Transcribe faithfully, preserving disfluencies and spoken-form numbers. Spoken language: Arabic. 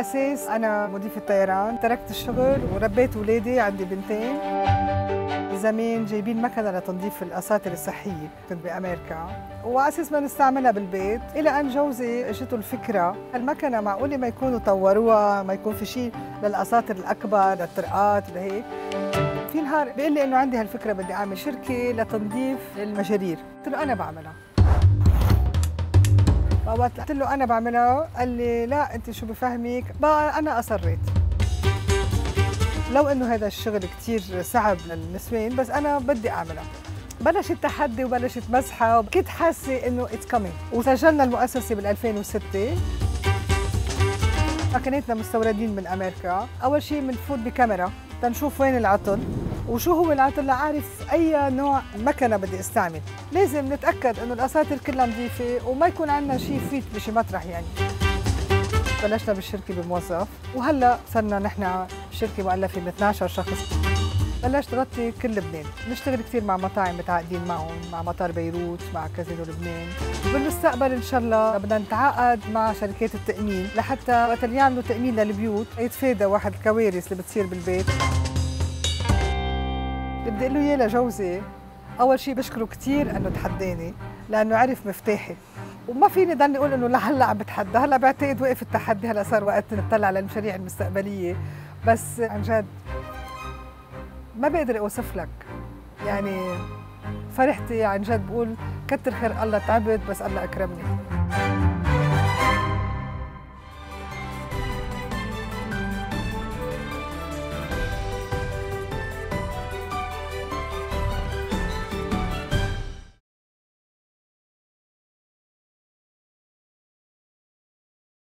بالأساس أنا مضيفة طيران، تركت الشغل وربيت أولادي، عندي بنتين. زمان جايبين مكنة لتنظيف الأساطر الصحية، كنت بأمريكا، وعلى أساس ما نستعملها بالبيت، إلى أن جوزي اجته الفكرة، المكنة معقولة ما يكونوا طوروها، ما يكون في شيء للأساطر الأكبر، للطرقات لهيك. في نهار بيقول لي إنه عندي هالفكرة، بدي أعمل شركة لتنظيف المجارير، قلت له أنا بعملها. وقت قلت له أنا بعملها، قال لي لا أنت شو بفهمك؟ بقى أنا أصريت. لو إنه هذا الشغل كثير صعب للنسوان، بس أنا بدي أعملها. بلش التحدي وبلشت مزحة، كنت حاسة إنه اتس كامينج، وسجلنا المؤسسة بال ألفين وستة. مكنتنا مستوردين من أمريكا، أول شيء بنفوت بكاميرا تنشوف وين العطل وشو هو العطل لأعرف أي نوع مكنة بدي استعمل. لازم نتأكد إنه الأساطر كلها نظيفة وما يكون عندنا شيء يفيت بشي مطرح يعني. بلشنا بالشركة بموظف، وهلا صرنا نحن شركة مؤلفة من اثنعش شخص. بلشت غطي كل لبنان، نشتغل كثير مع مطاعم متعاقدين معهم، مع مطار بيروت، مع كازينو لبنان. بالمستقبل ان شاء الله بدنا نتعاقد مع شركات التأمين لحتى وقت اللي يعملوا تأمين للبيوت يتفادى واحد الكوارث اللي بتصير بالبيت. اللي بدي اقول له اياه لجوزي، اول شيء بشكره كثير انه تحداني، لانه عرف مفتاحي. وما فيني ضلني اقول انه لهلا عم بتحدى، هلا بعتقد وقف التحدي، هلا صار وقت نطلع على المشاريع المستقبليه. بس عن جد ما بقدر اوصف لك، يعني فرحتي عن جد، بقول كتر خير الله، تعبت بس الله اكرمني.